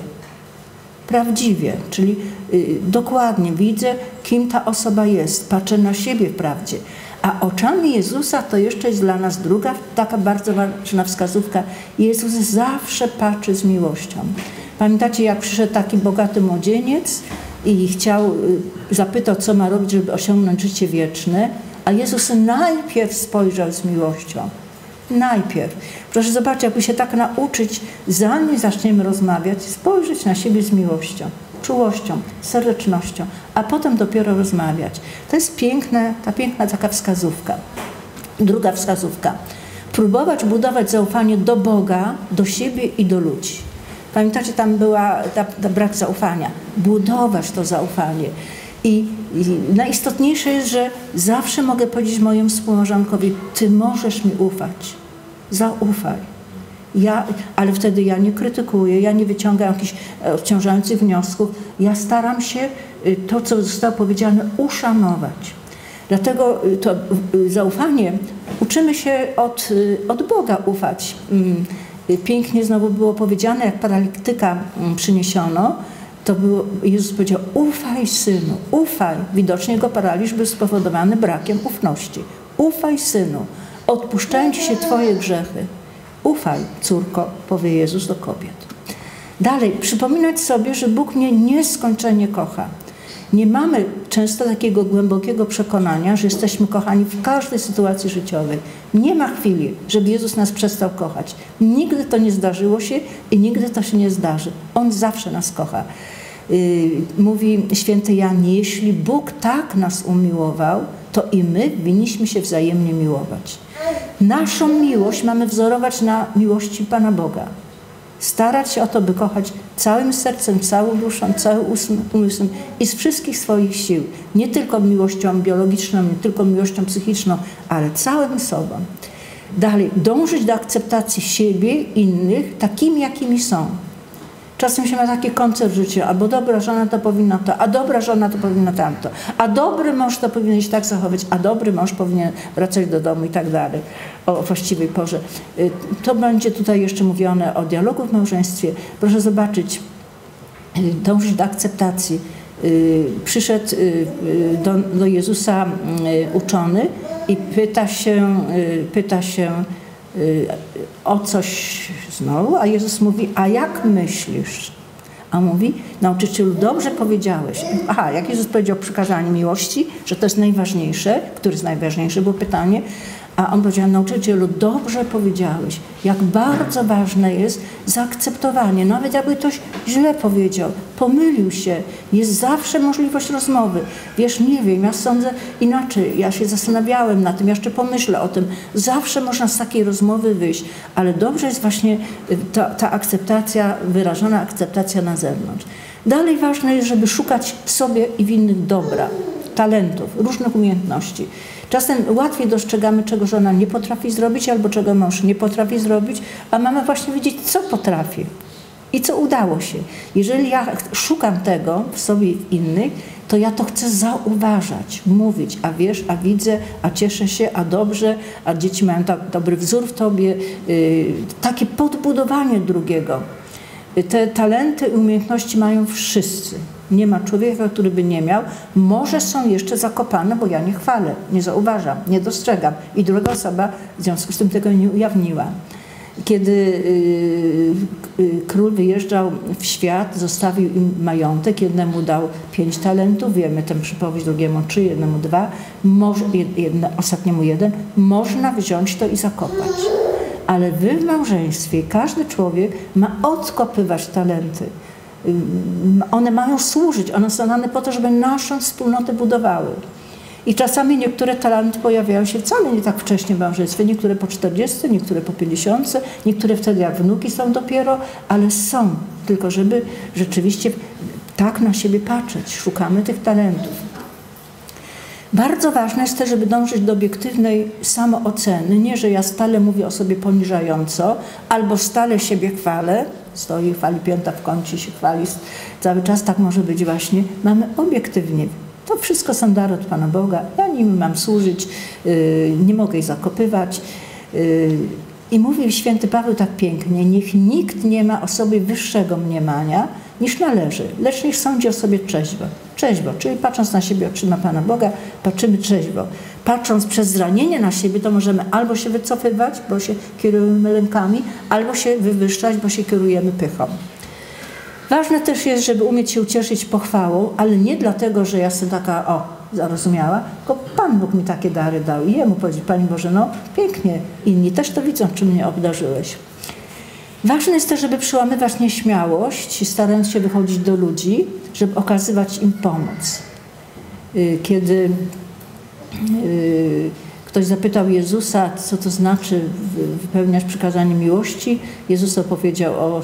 Prawdziwie, czyli y, dokładnie widzę, kim ta osoba jest. Patrzę na siebie w prawdzie. A oczami Jezusa to jeszcze jest dla nas druga taka bardzo ważna wskazówka. Jezus zawsze patrzy z miłością. Pamiętacie, jak przyszedł taki bogaty młodzieniec i chciał, zapytał, co ma robić, żeby osiągnąć życie wieczne, a Jezus najpierw spojrzał z miłością. Najpierw. Proszę zobaczyć, jakby się tak nauczyć, zanim zaczniemy rozmawiać, spojrzeć na siebie z miłością, czułością, serdecznością, a potem dopiero rozmawiać. To jest piękne, ta piękna taka wskazówka. Druga wskazówka. Próbować budować zaufanie do Boga, do siebie i do ludzi. Pamiętacie, tam była ta, ta brak zaufania. Budować to zaufanie. I, I najistotniejsze jest, że zawsze mogę powiedzieć mojemu współmałżonkowi: ty możesz mi ufać. Zaufaj. Ja, ale wtedy ja nie krytykuję, ja nie wyciągam jakichś obciążających wniosków. Ja staram się to, co zostało powiedziane, uszanować. Dlatego to zaufanie uczymy się od, od Boga ufać. Pięknie znowu było powiedziane, jak paralityka przyniesiono, to było, Jezus powiedział: ufaj, synu, ufaj. Widocznie jego paraliż był spowodowany brakiem ufności. Ufaj, synu, odpuszczają ci się twoje grzechy. Ufaj, córko, powie Jezus do kobiet. Dalej, przypominać sobie, że Bóg mnie nieskończenie kocha. Nie mamy często takiego głębokiego przekonania, że jesteśmy kochani w każdej sytuacji życiowej. Nie ma chwili, żeby Jezus nas przestał kochać. Nigdy to nie zdarzyło się i nigdy to się nie zdarzy. On zawsze nas kocha. Yy, mówi święty Jan: jeśli Bóg tak nas umiłował, to i my winniśmy się wzajemnie miłować. Naszą miłość mamy wzorować na miłości Pana Boga. Starać się o to, by kochać całym sercem, całą duszą, całym umysłem i z wszystkich swoich sił. Nie tylko miłością biologiczną, nie tylko miłością psychiczną, ale całym sobą. Dalej, dążyć do akceptacji siebie, innych, takimi, jakimi są. Czasem się ma taki koncept w życiu: albo dobra żona to powinna to, a dobra żona to powinna tamto, a dobry mąż to powinien się tak zachować, a dobry mąż powinien wracać do domu i tak dalej, o właściwej porze. To będzie tutaj jeszcze mówione o dialogu w małżeństwie. Proszę zobaczyć, dążyć do akceptacji. Przyszedł do, do Jezusa uczony i pyta się, pyta się o coś znowu, a Jezus mówi, a jak myślisz? A mówi, nauczycielu, dobrze powiedziałeś. Aha, jak Jezus powiedział przykazanie miłości, że to jest najważniejsze, który jest najważniejszy, było pytanie, a on powiedział, nauczycielu, dobrze powiedziałeś, jak bardzo ważne jest zaakceptowanie. Nawet jakby ktoś źle powiedział, pomylił się, jest zawsze możliwość rozmowy. Wiesz, nie wiem, ja sądzę inaczej, ja się zastanawiałem na tym, jeszcze pomyślę o tym. Zawsze można z takiej rozmowy wyjść, ale dobrze jest właśnie ta, ta akceptacja, wyrażona akceptacja na zewnątrz. Dalej ważne jest, żeby szukać w sobie i w innych dobra, talentów, różnych umiejętności. Czasem łatwiej dostrzegamy, czego żona nie potrafi zrobić, albo czego mąż nie potrafi zrobić, a mamy właśnie wiedzieć, co potrafi i co udało się. Jeżeli ja szukam tego w sobie i w innych, to ja to chcę zauważać, mówić, a wiesz, a widzę, a cieszę się, a dobrze, a dzieci mają tak dobry wzór w tobie, yy, takie podbudowanie drugiego. Te talenty i umiejętności mają wszyscy. Nie ma człowieka, który by nie miał. Może są jeszcze zakopane, bo ja nie chwalę, nie zauważam, nie dostrzegam. I druga osoba w związku z tym tego nie ujawniła. Kiedy yy, yy, król wyjeżdżał w świat, zostawił im majątek, jednemu dał pięć talentów, wiemy tę przypowieść, drugiemu trzy, jednemu dwa, może, jedne, ostatniemu jeden. Można wziąć to i zakopać. Ale wy w małżeństwie, każdy człowiek ma odkopywać talenty. One mają służyć, one są dane po to, żeby naszą wspólnotę budowały. I czasami niektóre talenty pojawiają się wcale nie tak wcześnie w małżeństwie, niektóre po czterdziestce, niektóre po pięćdziesiątce, niektóre wtedy jak wnuki są dopiero, ale są, tylko żeby rzeczywiście tak na siebie patrzeć, szukamy tych talentów. Bardzo ważne jest też, żeby dążyć do obiektywnej samooceny. Nie, że ja stale mówię o sobie poniżająco, albo stale siebie chwalę, stoi, chwali piąta w kącie, się chwali cały czas, tak może być właśnie. Mamy obiektywnie. To wszystko są dary od Pana Boga. Ja nimi mam służyć, yy, nie mogę ich zakopywać. Yy, I mówi święty Paweł tak pięknie, niech nikt nie ma o sobie wyższego mniemania niż należy, lecz niech sądzi o sobie trzeźwo. Trzeźwo, czyli patrząc na siebie oczyma Pana Boga, patrzymy trzeźwo. Patrząc przez zranienie na siebie, to możemy albo się wycofywać, bo się kierujemy lękami, albo się wywyższać, bo się kierujemy pychą. Ważne też jest, żeby umieć się ucieszyć pochwałą, ale nie dlatego, że ja jestem taka, o, zarozumiała, tylko Pan Bóg mi takie dary dał i Jemu powiedzieć, Pani Boże, no pięknie, inni też to widzą, czym mnie obdarzyłeś. Ważne jest też, żeby przełamywać nieśmiałość, starając się wychodzić do ludzi, żeby okazywać im pomoc. Kiedy ktoś zapytał Jezusa, co to znaczy wypełniać przykazanie miłości, Jezus opowiedział o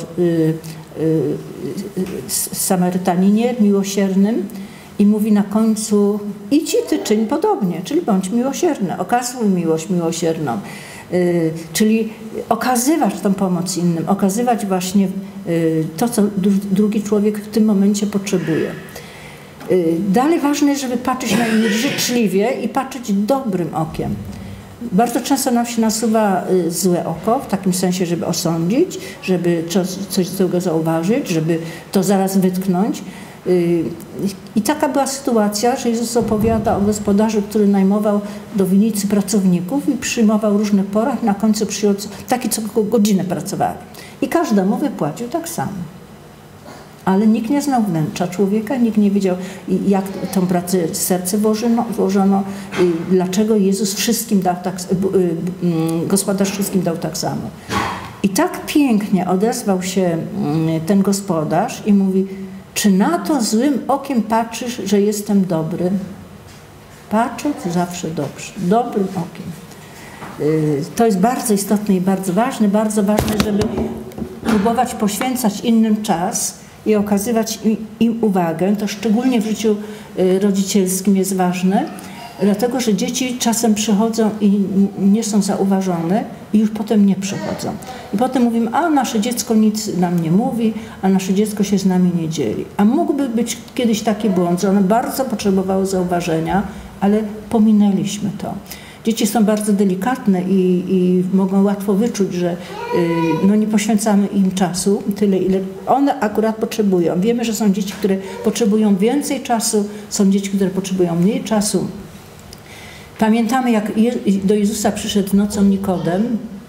Samarytaninie miłosiernym i mówi na końcu, idź i ty czyń podobnie, czyli bądź miłosierny, okazuj miłość miłosierną. Yy, czyli okazywać tą pomoc innym, okazywać właśnie yy, to, co drugi człowiek w tym momencie potrzebuje. Yy, dalej ważne jest, żeby patrzeć na innych życzliwie i patrzeć dobrym okiem. Bardzo często nam się nasuwa yy, złe oko, w takim sensie, żeby osądzić, żeby coś, coś złego zauważyć, żeby to zaraz wytknąć. I taka była sytuacja, że Jezus opowiada o gospodarzu, który najmował do winnicy pracowników i przyjmował w różnych porach i na końcu przyjął taki, co godzinę pracowali. I każdemu wypłacił tak samo. Ale nikt nie znał wnętrza człowieka, nikt nie wiedział, jak tą pracę w serce włożono, włożono dlaczego Jezus wszystkim dał tak, gospodarz wszystkim dał tak samo. I tak pięknie odezwał się ten gospodarz i mówi, czy na to złym okiem patrzysz, że jestem dobry? Patrząc zawsze dobrze, dobrym okiem. To jest bardzo istotne i bardzo ważne. Bardzo ważne, żeby próbować poświęcać innym czas i okazywać im uwagę. To szczególnie w życiu rodzicielskim jest ważne, dlatego że dzieci czasem przychodzą i nie są zauważone i już potem nie przychodzą. I potem mówimy, a nasze dziecko nic nam nie mówi, a nasze dziecko się z nami nie dzieli. A mógłby być kiedyś taki błąd, że one bardzo potrzebowały zauważenia, ale pominęliśmy to. Dzieci są bardzo delikatne i, i mogą łatwo wyczuć, że y, no nie poświęcamy im czasu tyle, ile one akurat potrzebują. Wiemy, że są dzieci, które potrzebują więcej czasu, są dzieci, które potrzebują mniej czasu. Pamiętamy, jak do Jezusa przyszedł nocą Nikodem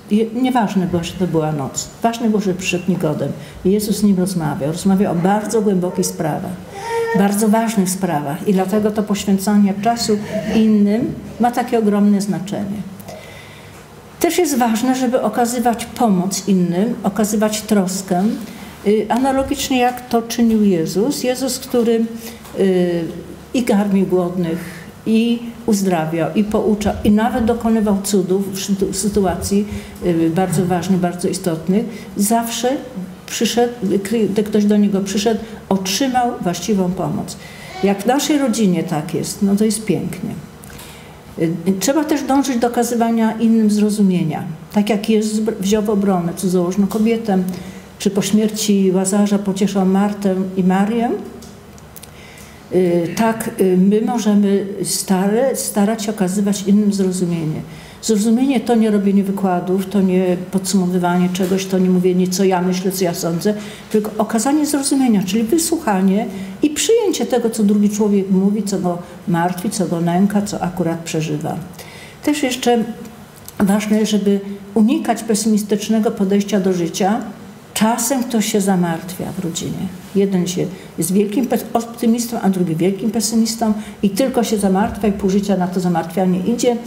Nieważne było, że to była noc. Ważne było, że przyszedł Nikodem. I Jezus z nim rozmawiał. Rozmawiał o bardzo głębokich sprawach, bardzo ważnych sprawach. I dlatego to poświęcanie czasu innym ma takie ogromne znaczenie. Też jest ważne, żeby okazywać pomoc innym, okazywać troskę. Analogicznie jak to czynił Jezus. Jezus, który i karmił głodnych, i uzdrawiał, i pouczał, i nawet dokonywał cudów w sytuacji bardzo ważnych, bardzo istotnych. Zawsze przyszedł, gdy ktoś do niego przyszedł, otrzymał właściwą pomoc. Jak w naszej rodzinie tak jest, no to jest pięknie. Trzeba też dążyć do okazywania innym zrozumienia. Tak jak Jezus wziął w obronę cudzołożną kobietę, czy po śmierci Łazarza pocieszał Martę i Marię, tak my możemy stare, starać się okazywać innym zrozumienie. Zrozumienie to nie robienie wykładów, to nie podsumowywanie czegoś, to nie mówienie, co ja myślę, co ja sądzę, tylko okazanie zrozumienia, czyli wysłuchanie i przyjęcie tego, co drugi człowiek mówi, co go martwi, co go nęka, co akurat przeżywa. Też jeszcze ważne, żeby unikać pesymistycznego podejścia do życia. Czasem ktoś się zamartwia w rodzinie. Jeden się jest wielkim optymistą, a drugi wielkim pesymistą i tylko się zamartwia i pół życia na to zamartwianie idzie.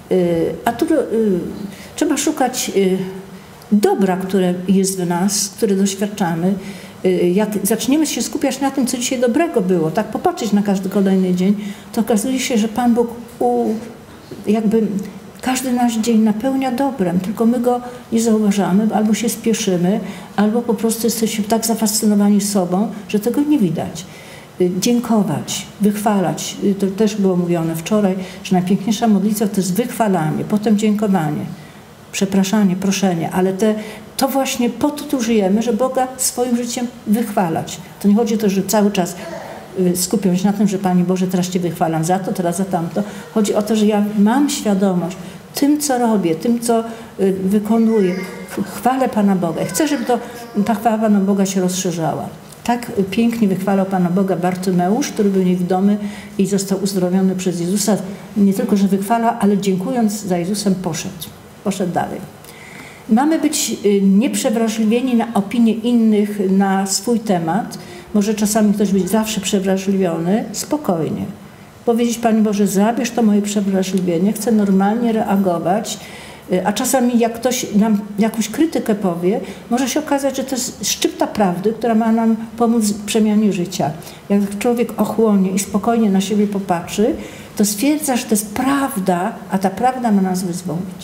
A tu trzeba szukać dobra, które jest w nas, które doświadczamy. Jak zaczniemy się skupiać na tym, co dzisiaj dobrego było, tak popatrzeć na każdy kolejny dzień, to okazuje się, że Pan Bóg u, jakby każdy nasz dzień napełnia dobrem, tylko my go nie zauważamy, albo się spieszymy, albo po prostu jesteśmy tak zafascynowani sobą, że tego nie widać. Dziękować, wychwalać. To też było mówione wczoraj, że najpiękniejsza modlitwa to jest wychwalanie, potem dziękowanie, przepraszanie, proszenie, ale te, to właśnie po to tu żyjemy, że Boga swoim życiem wychwalać. To nie chodzi o to, że cały czas skupiam się na tym, że Panie Boże, teraz Cię wychwalam za to, teraz za tamto. Chodzi o to, że ja mam świadomość tym, co robię, tym, co wykonuję. Chwalę Pana Boga. Chcę, żeby to, ta chwała Pana Boga się rozszerzała. Tak pięknie wychwalał Pana Boga Bartymeusz, który był niewidomy i został uzdrowiony przez Jezusa. Nie tylko, że wychwala, ale dziękując za Jezusem poszedł. Poszedł dalej. Mamy być nieprzewrażliwieni na opinie innych na swój temat. Może czasami ktoś być zawsze przewrażliwiony. Spokojnie. Powiedzieć, Panie Boże, zabierz to moje przewrażliwienie, chcę normalnie reagować. A czasami jak ktoś nam jakąś krytykę powie, może się okazać, że to jest szczypta prawdy, która ma nam pomóc w przemianie życia. Jak człowiek ochłonie i spokojnie na siebie popatrzy, to stwierdza, że to jest prawda, a ta prawda ma nas wyzwolić.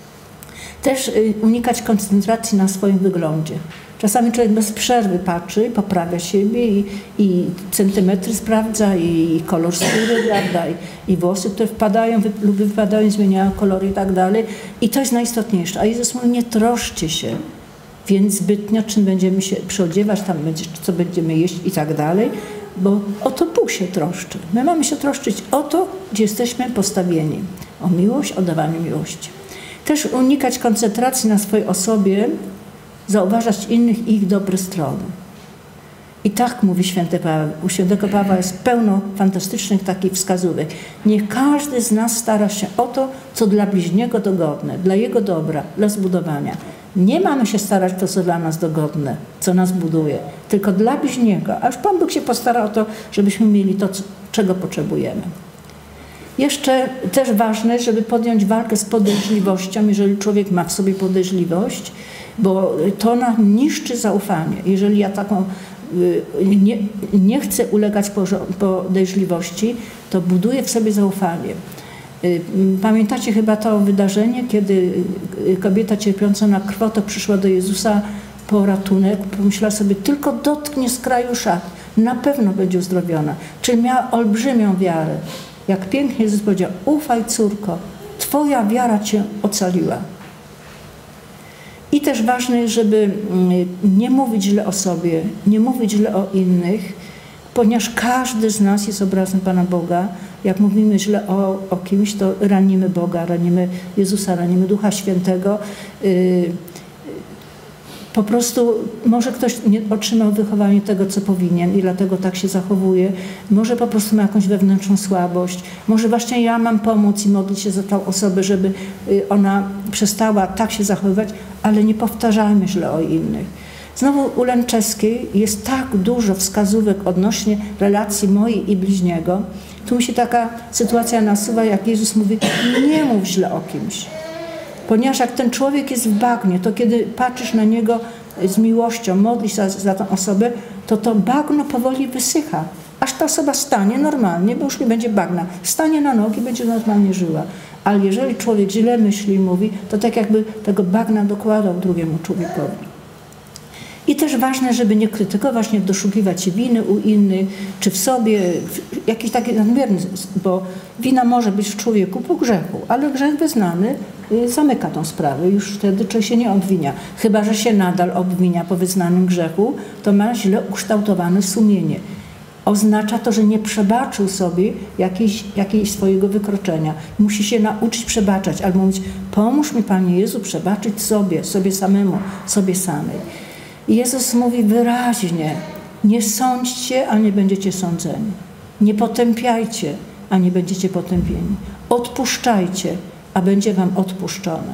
Też unikać koncentracji na swoim wyglądzie. Czasami człowiek bez przerwy patrzy, poprawia siebie i, i centymetry sprawdza, i kolor skóry, prawda, i, i włosy, które wpadają wy, lub wypadają, zmieniają kolory i tak dalej. I to jest najistotniejsze. A Jezus mówi, nie troszcie się, więc zbytnio, czym będziemy się przyodziewać, tam będzie, co będziemy jeść i tak dalej, bo o to Bóg się troszczy. My mamy się troszczyć o to, gdzie jesteśmy postawieni. O miłość, o dawanie miłości. Też unikać koncentracji na swojej osobie, zauważać innych i ich dobre strony. I tak mówi święty Paweł. U świętego Pawła jest pełno fantastycznych takich wskazówek. Niech każdy z nas stara się o to, co dla bliźniego dogodne, dla jego dobra, dla zbudowania. Nie mamy się starać to, co dla nas dogodne, co nas buduje, tylko dla bliźniego. A już Pan Bóg się postara o to, żebyśmy mieli to, czego potrzebujemy. Jeszcze też ważne, żeby podjąć walkę z podejrzliwością, jeżeli człowiek ma w sobie podejrzliwość, bo to nam niszczy zaufanie. Jeżeli ja taką nie, nie chcę ulegać podejrzliwości, to buduję w sobie zaufanie. Pamiętacie chyba to wydarzenie, kiedy kobieta cierpiąca na krwotok przyszła do Jezusa po ratunek, pomyślała sobie, tylko dotknie z kraju szat, na pewno będzie uzdrowiona. Czyli miała olbrzymią wiarę. Jak pięknie Jezus powiedział, ufaj córko, Twoja wiara Cię ocaliła. I też ważne jest, żeby nie mówić źle o sobie, nie mówić źle o innych, ponieważ każdy z nas jest obrazem Pana Boga. Jak mówimy źle o, o kimś, to ranimy Boga, ranimy Jezusa, ranimy Ducha Świętego. po prostu może ktoś nie otrzymał wychowanie tego, co powinien i dlatego tak się zachowuje. Może po prostu ma jakąś wewnętrzną słabość. Może właśnie ja mam pomóc i modlić się za tą osobę, żeby ona przestała tak się zachowywać, ale nie powtarzajmy źle o innych. Znowu u Lęczeskiej jest tak dużo wskazówek odnośnie relacji mojej i bliźniego. Tu mi się taka sytuacja nasuwa, jak Jezus mówi, nie mów źle o kimś. Ponieważ jak ten człowiek jest w bagnie, to kiedy patrzysz na niego z miłością, modlisz za, za tą osobę, to to bagno powoli wysycha. Aż ta osoba stanie normalnie, bo już nie będzie bagna. Stanie na nogi, będzie normalnie żyła. Ale jeżeli człowiek źle myśli i mówi, to tak jakby tego bagna dokładał drugiemu człowiekowi. I też ważne, żeby nie krytykować, nie doszukiwać się winy u innych, czy w sobie, jakiś taki nadmierny, bo wina może być w człowieku po grzechu, ale grzech wyznany zamyka tą sprawę, już wtedy człowiek się nie obwinia. Chyba że się nadal obwinia po wyznanym grzechu, to ma źle ukształtowane sumienie. Oznacza to, że nie przebaczył sobie jakiejś, jakiejś swojego wykroczenia. Musi się nauczyć przebaczać, albo mówić, pomóż mi, Panie Jezu, przebaczyć sobie, sobie samemu, sobie samej. I Jezus mówi wyraźnie, nie sądźcie, a nie będziecie sądzeni. Nie potępiajcie, a nie będziecie potępieni. Odpuszczajcie, a będzie wam odpuszczone.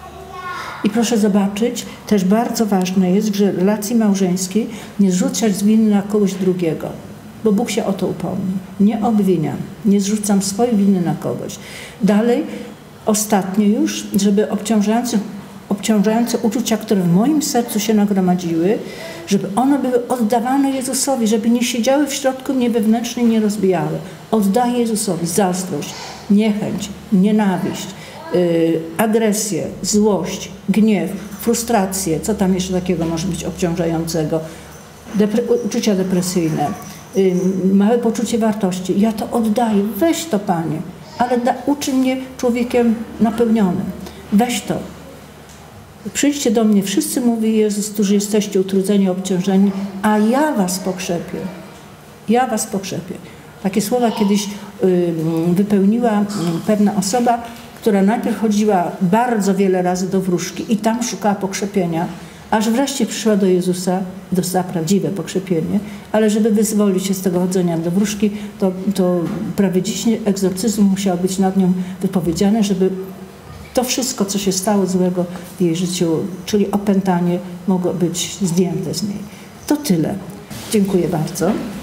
I proszę zobaczyć, też bardzo ważne jest, że w relacji małżeńskiej nie zrzucać z winy na kogoś drugiego, bo Bóg się o to upomni. Nie obwiniam, nie zrzucam swojej winy na kogoś. Dalej, ostatnie już, żeby obciążający obciążające uczucia, które w moim sercu się nagromadziły, żeby one były oddawane Jezusowi, żeby nie siedziały w środku mnie wewnętrznie i nie rozbijały. Oddaję Jezusowi zazdrość, niechęć, nienawiść, yy, agresję, złość, gniew, frustrację, co tam jeszcze takiego może być obciążającego, depre uczucia depresyjne, yy, małe poczucie wartości. Ja to oddaję, weź to, Panie, ale da, uczyń mnie człowiekiem napełnionym. Weź to. Przyjdźcie do mnie, wszyscy, mówi Jezus, którzy jesteście utrudzeni, obciążeni, a ja was pokrzepię. Ja was pokrzepię. Takie słowa kiedyś y, wypełniła pewna osoba, która najpierw chodziła bardzo wiele razy do wróżki i tam szukała pokrzepienia, aż wreszcie przyszła do Jezusa i dostała prawdziwe pokrzepienie, ale żeby wyzwolić się z tego chodzenia do wróżki, to, to prawie dziesięć egzorcyzmów musiało być nad nią wypowiedziane, żeby to wszystko, co się stało złego w jej życiu, czyli opętanie, mogło być zdjęte z niej. To tyle. Dziękuję bardzo.